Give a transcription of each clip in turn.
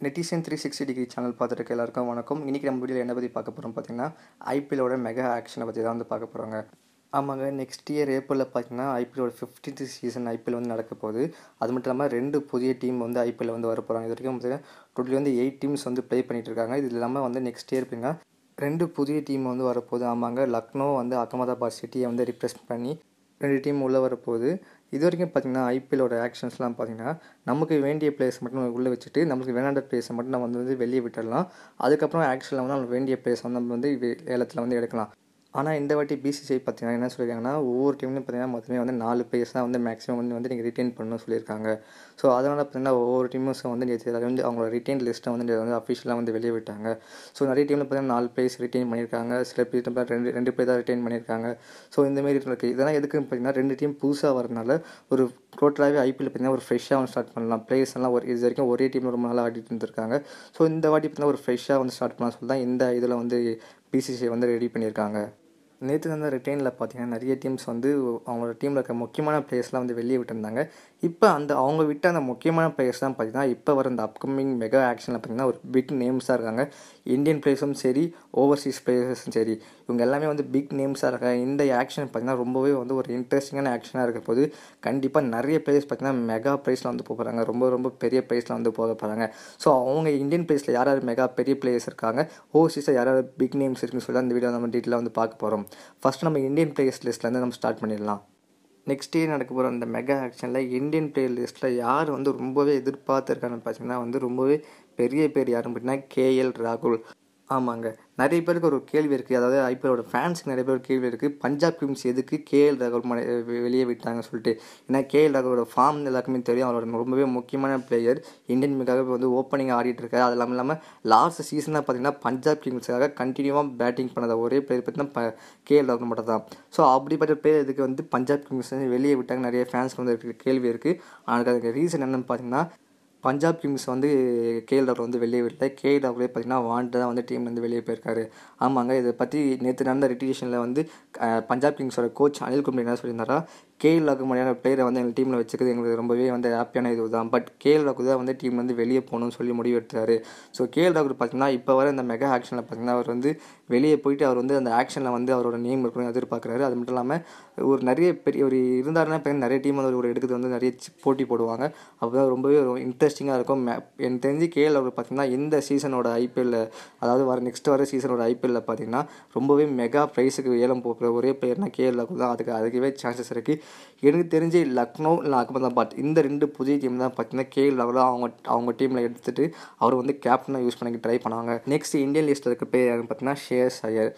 Netizen 360 degree channel பார்த்துட்டு எல்லாருக்கும் வணக்கம். இன்றைக்கி நம்ம வீடியோவில் என்ன பற்றி பார்க்க போகிறோம் பார்த்தீங்கன்னா, ஐபிஎல்லோட மெகா ஆக்ஷனை பற்றி தான் வந்து பார்க்க போகிறோங்க. ஆமாங்க, நெக்ஸ்ட் இயர் ஏப்ரலில் பார்த்தீங்கன்னா ஐபிஎல்லோட 15th சீசன் ஐபிஎல் வந்து நடக்க போகுது. அது மட்டும் இல்லாமல் 2 புதிய டீம் வந்து ஐபிஎல் வந்து வர போகிறாங்க. இது வரைக்கும் பார்த்தீங்கன்னா டோட்டலி வந்து 8 டீம்ஸ் வந்து ப்ளே பண்ணிகிட்டு இருக்காங்க. இது இல்லாமல் வந்து நெக்ஸ்ட் இயர் பார்த்தீங்கன்னா 2 புதிய டீம் வந்து வரப்போகுது. ஆமாங்க, லக்னோ வந்து அகமதாபாத் சிட்டியை வந்து ரிப்ரசன்ட் பண்ணி 2 டீம் உள்ளே வரப்போகுது. இது வரைக்கும் பார்த்திங்கன்னா ஐபிஎல்லோட ஆக்ஷன்ஸ்லாம் பார்த்திங்கன்னா நமக்கு வேண்டிய பிளேயர்ஸ் மட்டும் உள்ளே வச்சுட்டு நம்மளுக்கு வேண்டாத பிளேயர்ஸை மட்டும் நம்ம வந்து வெளியே விட்டுடலாம். அதுக்கப்புறம் ஆக்ஷனில் வந்து நம்மளுக்கு வேண்டிய பிளேயர்ஸ் வந்து நம்ம வந்து ஏலத்தில் வந்து எடுக்கலாம். ஆனால் இந்த வாட்டி பிசிசிஐ பார்த்தீங்கன்னா என்ன சொல்லியிருக்காங்கன்னா, ஒவ்வொரு டீம்லையும் பார்த்தீங்கன்னா மொத்தமே வந்து 4 பிளேயர்ஸ் தான் வந்து மேக்ஸிமம் வந்து நீங்கள் ரிட்டைன் பண்ணணும்னு சொல்லியிருக்காங்க. ஸோ அதனால் பார்த்தீங்கன்னா ஒவ்வொரு டீமும் வந்து நேற்று வந்து அவங்களோட ரிட்டைன் லிஸ்ட்டை வந்து அஃபிஷியலாக வந்து வெளியே விட்டாங்க. ஸோ நிறைய டீமில் பார்த்தீங்கன்னா 4 பிளேயர்ஸ் ரிட்டைன் பண்ணியிருக்காங்க. சில பேர் ரெண்டு பேர் தான் ரிட்டைன் பண்ணியிருக்காங்க. ஸோ இந்தமாரி இருக்குது. இதெல்லாம் எதுக்குன்னு பார்த்தீங்கன்னா 2 டீம் புதுசாக வரதுனால ஒரு டோட்டலாகவே ஐபிஎல் பார்த்தீங்கன்னா ஒரு ஃப்ரெஷ்ஷாக வந்து ஸ்டார்ட் பண்ணலாம். பிளேயர்ஸ் எல்லாம் இது வரைக்கும் ஒரே டீமில் ரொம்ப நாளாக ஆடிட்டு இருந்திருக்காங்க. ஸோ இந்த வாட்டி பார்த்தீங்கன்னா ஒரு ஃப்ரெஷ்ஷாக வந்து ஸ்டார்ட் பண்ணலாம் சொல்லி தான் இந்த இதில் வந்து பிசிசிஐ வந்து ரெடி பண்ணியிருக்காங்க. நேற்று வந்து ரிட்டைனில் பார்த்தீங்கன்னா நிறைய டீம்ஸ் வந்து அவங்களோட டீமில் இருக்க முக்கியமான பிளேயர்ஸ்லாம் வந்து வெளியே விட்டுருந்தாங்க. இப்போ அவங்க விட்ட அந்த முக்கியமான பிளேயர்ஸ் தான் பார்த்தீங்கன்னா இப்போ வர இந்த அப்கமிங் மெகா ஆக்ஷனில் பார்த்தீங்கன்னா ஒரு பிக் நேம்ஸாக இருக்காங்க. இந்தியன் பிளேயர்ஸும் சரி, ஓவர்சீஸ் பிளேயர்ஸும் சரி, இவங்க எல்லாமே வந்து பிக் நேம்ஸாக இருக்காங்க. இந்த ஆக்ஷன் பார்த்தீங்கன்னா ரொம்பவே வந்து ஒரு இன்ட்ரெஸ்டிங்கான ஆக்ஷனாக இருக்க போது. கண்டிப்பாக நிறைய பிளேயர்ஸ் பார்த்தீங்கன்னா மெகா ப்ரைஸில் வந்து போக போகிறாங்க. ரொம்ப பெரிய ப்ரைஸில் வந்து போக போகிறாங்க. ஸோ அவங்க இந்தியன் பிளேயர்ஸில் யார் யார் மெகா பெரிய பிளேயர்ஸ் இருக்காங்க, ஓவர்சீஸில் யார் யார் பிக் நேம்ஸ் இருக்குன்னு சொல்லி அந்த வீடியோ நம்ம டீட்டெயிலாக வந்து பார்க்க போகிறோம். ஃபஸ்ட்டு நம்ம இந்தியன் பிளேயர்ஸ் லிஸ்ட்லேருந்து நம்ம ஸ்டார்ட் பண்ணிடலாம். நெக்ஸ்ட் இயர் நடக்க போகிற அந்த மெகா ஆக்ஷனில் இந்தியன் பிளேயர் லிஸ்ட்டில் யார் வந்து ரொம்பவே எதிர்பார்த்துருக்காங்கன்னு பார்த்தீங்கன்னா வந்து ரொம்பவே பெரிய பேர் யாருன்னு பார்த்தீங்கன்னா கேஎல் ராகுல். ஆமாங்க, நிறைய பேருக்கு ஒரு கேள்வி இருக்குது. அதாவது ஐபிஎல்லோட ஃபேன்ஸுக்கு நிறைய பேர் ஒரு கேள்வி இருக்குது, பஞ்சாப் கிங்ஸ் எதுக்கு கேஎல் ராகுல் வெளியே விட்டாங்கன்னு சொல்லிட்டு. ஏன்னா கேஎல் ராகுலோட ஃபார்ம் எல்லாருக்குமே தெரியும். அவரோட ரொம்பவே முக்கியமான பிளேயர். இந்தியன் டீமுக்காக வந்து ஓப்பனிங் ஆடிட்டு இருக்காரு. அது இல்லாமல் லாஸ்ட் சீசனாக பார்த்தீங்கன்னா பஞ்சாப் கிங்ஸுக்காக கண்டினியூவாக பேட்டிங் பண்ணத ஒரே பிளேயர் பார்த்தீங்கன்னா கேஎல் ராகுல் மட்டும் தான். ஸோ அப்படிப்பட்ட பிளேயர் இதுக்கு வந்து பஞ்சாப் கிங்ஸ் வெளியே விட்டாங்க நிறைய ஃபேன்ஸ்க்கு வந்து கேள்வி இருக்குது. அதுக்கு ரீசன் என்னென்னு பார்த்தீங்கன்னா, பஞ்சாப் கிங்ஸ் வந்து கேஎல் ராகுல் வந்து வெளியே விடல. கேஎல் ராகுலே பார்த்தீங்கன்னா வாண்டடாக வந்து டீம்லேருந்து வெளியே போயிருக்காரு. ஆமாங்க, இதை பற்றி நேற்று நடந்த ரிட்டிஷனில் வந்து பஞ்சாப் கிங்ஸோட கோச் அனில் கும்ப்ளே என்ன சொல்லியிருந்தாரா, கேஎல் ராகுல் மாதிரியான பிளேயரை வந்து எங்கள் டீமில் வச்சுக்கிறது எங்களுக்கு ரொம்பவே வந்து ஹாப்பியான இது தான். பட் கேஎல் ராகுல் தான் வந்து டீம் வந்து வெளியே போகணும்னு சொல்லி முடிவு எடுத்தார். ஸோ கேஎல் ராகுல் பார்த்தீங்கன்னா இப்போ வர இந்த மெகா ஆக்ஷனில் பார்த்தீங்கன்னா அவர் வந்து வெளியே போயிட்டு அவர் வந்து அந்த ஆக்ஷனில் வந்து அவரோட நேம் இருக்கணும்னு எதிர்பார்க்குறாரு. அது மட்டும் இல்லாமல் ஒரு நிறைய பெரிய ஒரு இருந்தாருன்னா நிறைய டீம் வந்து ஒரு எடுக்கிறது வந்து நிறைய போட்டி போடுவாங்க. அப்போ தான் ரொம்பவே இன்ட்ரெஸ்டிங்காக இருக்கும். எனக்கு தெரிஞ்சு கேஎல் ராகுல் பார்த்தீங்கன்னா இந்த சீசனோட ஐபிஎல்ல, அதாவது நெக்ஸ்ட் வர சீசனோட ஐபிஎல்ல பார்த்தீங்கன்னா ரொம்பவே மெகா ப்ரைஸுக்கு ஏலம் போகிற ஒரே பிளேயர்னா கேஎல் ராகுல் தான். அதுக்கே சான்சஸ் இருக்குது. எனக்கு தெரிஞ்சு லக்னோ இல்லை அகமதாபாத் இந்த 2 புதிய டீம் தான் பார்த்தீங்கன்னா கேஎல் ராகுல் அவங்க டீமில் எடுத்துகிட்டு அவர் வந்து கேப்டனாக யூஸ் பண்ணி ட்ரை பண்ணுவாங்க. நெக்ஸ்ட் இந்தியன் லிஸ்ட்டில் இருக்க பிளேயர் யாருன்னு பார்த்தீங்கன்னா ஷ்ரேயஸ்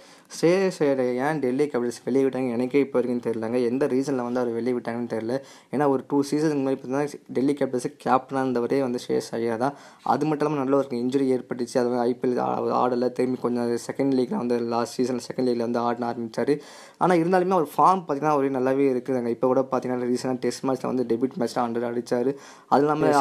ஐயரை ஏன் டெல்லி கேபிட்டல்ஸ் வெளியே விட்டாங்க எனக்கே இப்போ வரைக்கும் தெரியலங்க. எந்த ரீசனில் வந்து அவர் வெளியே விட்டாங்கன்னு தெரியல. ஏன்னா ஒரு 2 சீசனுக்கு முன்னாடி பார்த்தீங்கன்னா டெல்லி கேபிட்டல்ஸுக்கு கேப்டனாக இருந்தவரே வந்து ஷ்ரேயஸ் ஐயர் தான். அது மட்டும் இல்லாமல் நல்ல ஒரு இன்ஜுரி ஏற்பட்டுச்சு. அது வந்து ஐபிஎல் ஆடலை. திரும்பி கொஞ்சம் செகண்ட் லீக்ல வந்து லாஸ்ட் சீசனில் செகண்ட் லீக்ல வந்து ஆட ஆரம்பித்தார். ஆனால் இருந்தாலுமே அவர் ஃபார்ம் பார்த்தீங்கன்னா அவரே நல்லாவே இருக்குதுங்க. இப்போ கூட பார்த்தீங்கன்னா ரீசெண்டாக டெஸ்ட் மேட்ச்சில் வந்து டெபியூட் மேட்ச்சில் 100 அடித்தார். அது இல்லாமல்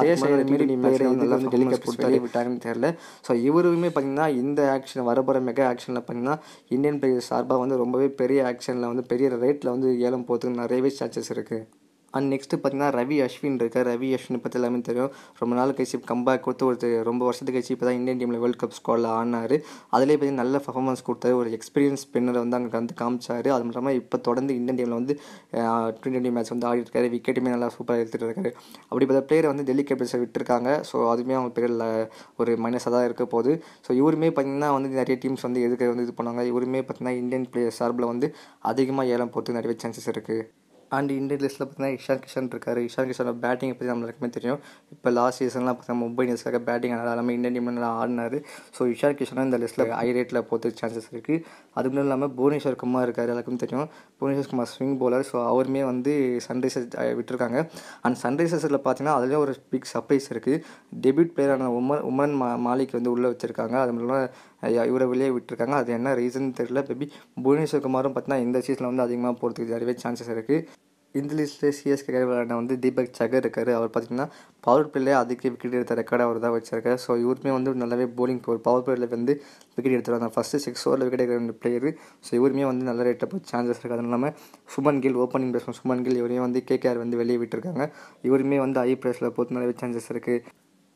நல்லா வந்து டெல்லி கேபிட்டல்ஸ் வெளியே விட்டாங்கன்னு தெரியல. ஸோ இவருமே பார்த்தீங்கன்னா இந்த ஆக்ஷன் வரப்போகிற மெகா ஆக்ஷனில் பார்த்தீங்கன்னா இந்தியன் பிளேயர் சார்பாக வந்து ரொம்பவே பெரிய ஆக்ஷனில் வந்து பெரிய ரேட்டில் வந்து ஏலம் போகிறதுக்கு நிறையவே சான்சஸ் இருக்குது. அண்ட் நெக்ஸ்ட்டு பார்த்தீங்கன்னா ரவி அஸ்வின் இருக்கார். ரவி அஸ்வினை பற்றி எல்லாமே தெரியும். ரொம்ப நாள் கழிச்சு கம்பேக் கொடுத்து ரொம்ப வருஷத்துக்கு கழிச்சு இப்போ தான் இந்தியன் டீமில் வேர்ல்டு கப் ஸ்குவாடில் ஆடினார். அதிலே பார்த்தீங்கன்னா நல்ல பர்ஃபார்மன்ஸ் கொடுத்தாரு. ஒரு எக்ஸ்பீரியன்ஸ் ஸ்பின்னரை வந்து அங்கே வந்து காமிச்சார். அது மட்டும் இல்லாமல் இப்போ தொடர்ந்து இந்தியன் டீமில் வந்து T20 மேட்ச் வந்து ஆடிட்டு இருக்காரு. விக்கெட்டுமே நல்லா சூப்பராக எடுத்துகிட்டு இருக்காரு. அப்படிப்பட்ட பிளேயரை வந்து டெல்லி கேபிட்டல்ஸை விட்டுருக்காங்க. ஸோ அதுவுமே அவங்க பெரிய ஒரு மைனஸாக தான் இருக்க போகுது. ஸோ இவருமே பார்த்தீங்கன்னா வந்து நிறைய டீம்ஸ் வந்து எதுக்கு வந்து இது பண்ணுவாங்க. இவருமே பார்த்தீங்கன்னா இந்தியன் பிளேயர் சார்பில் வந்து அதிகமாக ஏலம் போகிறதுக்கு நிறைய சான்சஸ் இருக்குது. அண்ட் இந்தியன் லிஸ்ட்டில் பார்த்தீங்கன்னா இஷான் கிஷன் இருக்கார். இஷான் கிஷனோட பேட்டிங்கை பற்றி நம்மளுக்குமே தெரியும். இப்போ லாஸ்ட் சீசன்லாம் பார்த்தீங்கன்னா மும்பை இந்தியன்ஸ்க்காக பேட்டிங் எல்லாமே இந்தியன் டீம் நல்லா ஆடினார். ஸோ இஷான் கிஷனும் இந்த லிஸ்ட்டில் ஹை ரேட்டில் போகிறதுக்கு சான்சஸ் இருக்குது. அது மட்டும் இல்லாமல் புவனேஸ்வர் குமார் இருக்கார். எல்லாருக்கும் தெரியும். Bhuvneshwar Kumar swing bowler. So அவருமே வந்து சன்ரைசர்ஸ் விட்டுருக்காங்க. அண்ட் சன்ரைசர்ஸில் பார்த்தீங்கன்னா அதுலேயும் ஒரு பிக் சர்ப்ரைஸ் இருக்குது. டெபியூட் பிளேயரான உமரன் மாலிக் வந்து உள்ளே வச்சுருக்காங்க. அது மட்டும் இல்லாமல் இவரை வெளியே விட்டுருக்காங்க. அது என்ன ரீசன் தெரியல. மேபி புவனேஸ்வர் குமாரும் பார்த்தீங்கன்னா இந்த சீசனில் வந்து அதிகமாக போகிறதுக்கு நிறையவே சான்சஸ் இருக்குது. இந்த லிஸ்ட்டில் சிஎஸ்கே விளையாட வந்து தீபக் சகர் இருக்கார். அவர் பார்த்திங்கன்னா பவர் பிளேயே அதிக விக்கெட் எடுத்த ரெக்கார்டை அவர் தான் வச்சிருக்காரு. ஸோ இவருமே வந்து நல்லாவே போலிங் பவர் பிளேயில் வந்து விக்கெட் எடுத்துருவாங்க. ஃபஸ்ட்டு 6 ஓவரில் விக்கெட் எடுக்கிற 2 பிளேயர். ஸோ இவருமே வந்து நல்ல ரேட்டில் போய் சான்சஸ் இருக்குது. அது இல்லாமல் சுமன் கில் ஓப்பனிங் பேட்ஸ்மேன் சுமன் கில் இவரையும் வந்து கேகேஆர் வந்து வெளியே விட்டுருக்காங்க. இவருமே வந்து ஐ பிளேஸில் போட்டு நிறைய சான்சஸ் இருக்குது.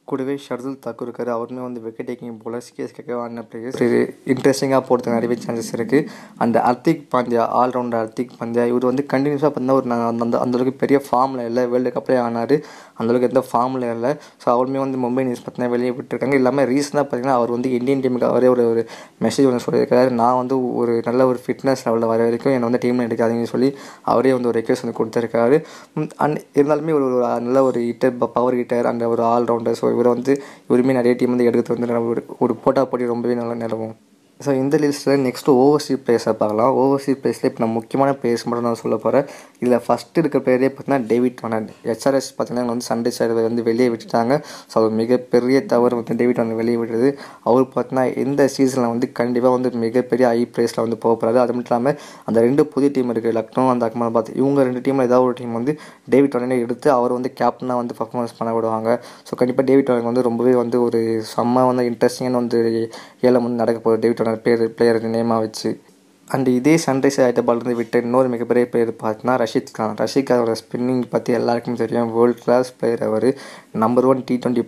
கூடவே ஷர்துல் தாக்கூர் இருக்கார். அவருமே வந்து விக்கெட் டேக்கிங் போல சிஎஸ்கேக்கு ஆடின பிளேயர்ஸ். இது இன்ட்ரெஸ்டிங்காக போகிறதுக்கு நிறையவே சான்சஸ் இருக்குது. அந்த ஹர்திக் பாண்டியா ஆல்ரவுண்டர் ஹர்திக் பாண்டியா இவர் வந்து கண்டினியூஸாக பார்த்தீங்கன்னா ஒரு அந்தளவுக்கு பெரிய ஃபார்மில் இல்லை. வேர்ல்டு கப்லேயே ஆனார், அந்தளவுக்கு எந்த ஃபார்மில் இல்லை. ஸோ அவருமே வந்து மும்பை இந்தியன்ஸ் பார்த்தீங்கன்னா வெளியே விட்டுருக்காங்க. இல்லாமல் ரீசெண்டாக பார்த்தீங்கன்னா அவர் வந்து இந்தியன் டீமுக்கு அவரே ஒரு மெசேஜ் ஒன்று சொல்லியிருக்காரு. நான் வந்து ஒரு நல்ல ஒரு ஃபிட்னஸ் லெவலில் வர வரைக்கும் என்னை வந்து டீமில் எடுக்காதீங்கன்னு சொல்லி அவரே வந்து ஒரு ரெக்வெஸ்ட் வந்து கொடுத்துருக்காரு. அண்ட் இருந்தாலுமே ஒரு நல்ல ஒரு ஹிட்டர், பவர் ஹிட்டர் அண்ட் ஒரு ஆல்ரவுண்டர். ஸோ இவருமே நிறைய டீம் வந்து எடுக்கிறது வந்து ஒரு போட்டா போட்டி ரொம்பவே நல்லா நிலவும். ஸோ இந்த லிஸ்ட்டில் நெக்ஸ்ட்டு ஓவர்சீஸ் பிளேயர்ஸை பார்க்கலாம். ஓவர்சீஸ் பிளேயர்ஸில் இப்போ நான் முக்கியமான பிளேயர்ஸ் மட்டும் நான் சொல்ல போகிறேன். இதில் ஃபஸ்ட்டு இருக்க பிளேயரே பார்த்தீங்கன்னா டேவிட் வார்னர். எஸ்ஆர்எஸ் பார்த்தீங்கன்னா வந்து சன்ரைசர்ஸ் வந்து வெளியே விட்டுட்டாங்க. ஸோ அது மிகப்பெரிய தவறு வந்து டேவிட் வார்னர் வெளியே விடுறது. அவர் பார்த்தீங்கன்னா இந்த சீசனில் வந்து கண்டிப்பாக வந்து மிகப்பெரிய ஹை ப்ரைஸில் வந்து போக போகிறாரு. அது மட்டும் இல்லாமல் அந்த 2 புதிய டீம் இருக்குது, லக்னோ அந்த அகமதாபாத். இவங்க 2 டீமில் ஏதாவது ஒரு டீம் வந்து டேவிட் வார்னரை எடுத்து அவர் வந்து கேப்டனாக வந்து பர்ஃபார்மன்ஸ் பண்ண விடுவாங்க. ஸோ கண்டிப்பாக டேவிட் வார்னர் வந்து ரொம்பவே வந்து ஒரு செம்ம வந்து இன்ட்ரெஸ்டிங்கான வந்து ஏலம் வந்து நடக்க போகுது டேவிட் வார்னர் பிளேயர் நேமாக வச்சு. அண்ட் இதே சன்ரைசர் ஹைதராபாத்லேருந்து விட்ட இன்னொரு மிகப்பெரிய பிளேயர் பார்த்தீங்கன்னா ரஷீத் கான். ரஷீத் கானோட ஸ்பின்னிங் பற்றி எல்லாருக்குமே தெரியும். World class player. அவர் நம்பர் 1 T20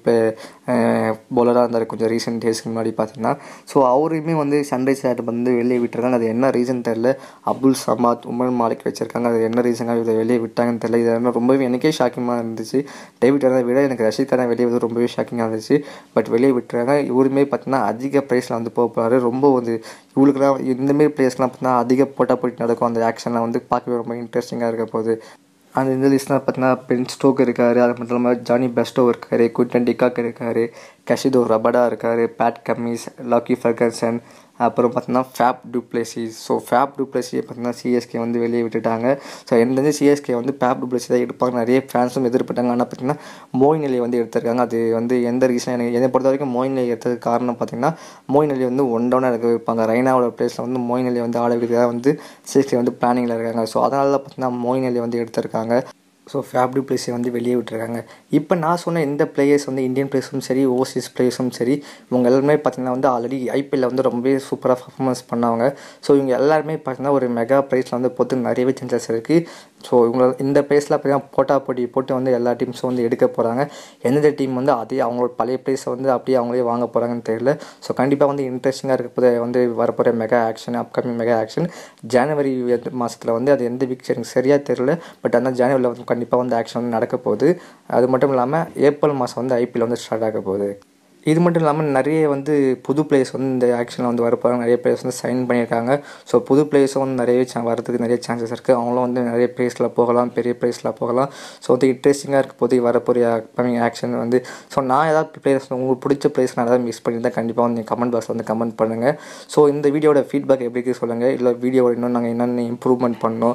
பவுலராக இருந்தார் கொஞ்சம் ரீசெண்ட் டேஸ்க்கு முன்னாடி பார்த்தீங்கன்னா. ஸோ அவரையுமே வந்து சன்ரைசர் ஹைதராபாத் வந்து வெளியே விட்டுருக்காங்க. அது என்ன ரீசன் தெரில. அப்துல் சமாத், உமர் மாலிக் வச்சிருக்காங்க. அது என்ன ரீசனாக இதை வெளியே விட்டாங்கன்னு தெரியல. இது ரொம்பவே எனக்கே ஷாக்கிங்காக இருந்துச்சு. டேவிட் வார்னரை விட எனக்கு ரஷீத் கானை வெளியே வந்து ரொம்பவே ஷாக்கிங்காக இருந்துச்சு. பட் வெளியே விட்டுறாங்க. இவருமே பார்த்தீங்கன்னா அதிக ப்ரைஸில் வந்து போக போகிறாரு. ரொம்ப வந்து இவங்களுக்குலாம் இந்தமாரி பிளேயர்ஸ்லாம் பார்த்தீங்கன்னா அதிக போட்டா போயிட்டு நடக்கும். அந்த ஆக்ஷன்லாம் வந்து பார்க்கவே ரொம்ப இன்ட்ரெஸ்டிங்காக இருக்க போகுது. அந்த இந்த லிஸ்ட்லாம் பார்த்தீங்கன்னா பென் ஸ்டோக் இருக்கார். அது மட்டும் இல்லாமல் ஜானி பெஸ்டோ இருக்கார், குவிண்டன் டிகாக் இருக்கார், கஷிதோ ரபடா இருக்கார், பேட் கம்மிஸ், லாக்கி ஃபெர்கசன், அப்புறம் பார்த்தீங்கன்னா ஃபேப் டுப்ளேசிஸ். ஸோ ஃபேப் டுப்ளேசியை பார்த்தீங்கன்னா சிஎஸ்கே வந்து வெளியே விட்டுட்டாங்க. ஸோ எனக்கு சிஎஸ்கே வந்து ஃபேப் டுப்ளேசி தான் எடுப்பாங்க நிறைய ஃபேன்ஸும் எதிர்பார்த்தாங்க. ஆனால் பார்த்தீங்கன்னா மோயின் அலியை வந்து எடுத்திருக்காங்க. அது வந்து எந்த ரீசன் என்னை பொறுத்த வரைக்கும் மோயின் அலி எடுத்ததுக்கு காரணம் பார்த்தீங்கன்னா மோயின் அலி வந்து ஒன் டவுனாக இருக்க வைப்பாங்க. ரெய்னாவோட பிளேஸில் வந்து மோயின் அலி வந்து ஆட வைக்கிறதா வந்து சிஎஸ்கே வந்து பிளானிங்கில் இருக்காங்க. ஸோ அதனால தான் பார்த்தீங்கன்னா மோயின் அலி வந்து எடுத்திருக்காங்க. ஸோ ஃபேப் டுப்ளேசியை வந்து வெளியே விட்டுருக்காங்க. இப்போ நான் சொன்ன இந்த பிளேயர்ஸ் வந்து இந்தியன் பிளேயர்ஸும் சரி, ஓவர்சீஸ் பிளேயர்ஸும் சரி, இவங்க எல்லாருமே பார்த்திங்கன்னா வந்து ஆல்ரெடி ஐபிஎல்ல வந்து ரொம்பவே சூப்பராக பர்ஃபார்மன்ஸ் பண்ணாங்க. ஸோ இவங்க எல்லாருமே பார்த்திங்கன்னா ஒரு மெகா ப்ரைஸில் வந்து போட்டு நிறையவே சான்சஸ் இருக்குது. ஸோ இவங்க இந்த ப்ரைஸில் பார்த்திங்கன்னா போட்டா போட்டி போட்டு வந்து எல்லா டீம்ஸும் வந்து எடுக்க போகிறாங்க. எந்தெந்த டீம் வந்து அதே அவங்களோட பழைய ப்ரைஸை வந்து அப்படியே அவங்களே வாங்க போகிறாங்கன்னு தெரியல. ஸோ கண்டிப்பாக வந்து இன்ட்ரெஸ்டிங்காக இருக்க போது வந்து வரப்போகிற mega auction, upcoming mega auction ஜனவரி மாதத்தில் வந்து அது எந்த வீக் எனக்கு சரியாக தெரியல. பட் அந்த ஜனவரியில் வந்து கண்டிப்பாக வந்து ஆக்ஷன் வந்து நடக்க போகுது. அது மட்டும் இல்லாமல் ஏப்ரல் மாதம் வந்து ஐபிஎல் வந்து ஸ்டார்ட் ஆக போகுது. இது மட்டும் இல்லாமல் நிறைய வந்து புது பிளேயர்ஸ் வந்து இந்த ஆக்ஷனில் வந்து வரப்போகிறாங்க. நிறைய பிளேயர்ஸ் வந்து சைன் பண்ணியிருக்காங்க. ஸோ புது பிளேயர்ஸும் வந்து நிறைய வரதுக்கு நிறைய சான்சஸ் இருக்குது. அவங்களும் வந்து நிறைய ப்ரைஸில் போகலாம், பெரிய ப்ரைஸில் போகலாம். ஸோ வந்து இன்ட்ரெஸ்டிங்காக இருக்க போது வரப்போகிற அப்கமிங் ஆக்ஷன் வந்து. ஸோ நான் ஏதாவது பிளேயர்ஸ் உங்களுக்கு பிடிச்ச பிளேயர்ஸ் நான் ஏதாவது மிஸ் பண்ணியிருந்தால் கண்டிப்பாக வந்து கமெண்ட் பாக்ஸில் வந்து கமெண்ட் பண்ணுங்கள். ஸோ இந்த வீடியோட ஃபீட்பேக் எப்படி இருக்குது சொல்லுங்கள். இல்லை வீடியோட இன்னும் நாங்கள் என்னென்ன இம்ப்ரூவ்மெண்ட் பண்ணோம்,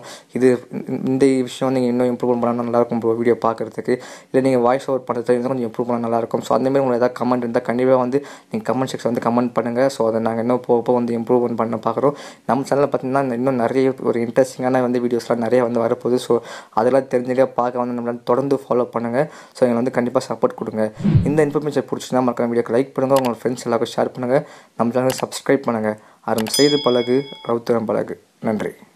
இந்த விஷயம் நீங்கள் இன்னும் இம்ப்ரூவ்மெண்ட் பண்ணால் நல்லாயிருக்கும் வீடியோ பார்க்குறதுக்கு. இல்லை நீங்கள் வாய்ஸ் ஓவர் பண்ணுறதுக்கு இன்னும் கொஞ்சம் இம்ப்ரூவ் பண்ணால் நல்லாயிருக்கும். ஸோ அந்தமாதிரி உங்களுக்கு ஏதாவது கமெண்ட் இருந்தால் கண்டிப்பாக வந்து நீங்கள் கமெண்ட் செக்ஷன் வந்து கமெண்ட் பண்ணுங்கள். ஸோ அதை நாங்கள் இன்னும் போக வந்து இம்ப்ரூவ்மெண்ட் பண்ண பார்க்குறோம். நம்ம சேனலில் பார்த்தீங்கன்னா இன்னும் நிறைய ஒரு இன்ட்ரெஸ்டிங்கான வந்து வீடியோஸ்லாம் நிறைய வந்து வரப்போகுது. ஸோ அதெல்லாம் தெரிஞ்சுக்க பார்க்க வந்து நம்மளால் தொடர்ந்து ஃபாலோ பண்ணுங்கள். ஸோ எங்களை வந்து கண்டிப்பாக சப்போர்ட் கொடுங்க. இந்த இன்ஃபர்மேஷன் பிடிச்சினா மறக்காம வீடியோக்கு லைக் பண்ணுங்கள், உங்கள் ஃப்ரெண்ட்ஸ் எல்லாருக்கும் ஷேர் பண்ணுங்கள், நம்ம சேனலை சப்ஸ்கிரைப் பண்ணுங்கள். அறம் செய்து பழகு, ரவுத்திரம் பழகு. நன்றி.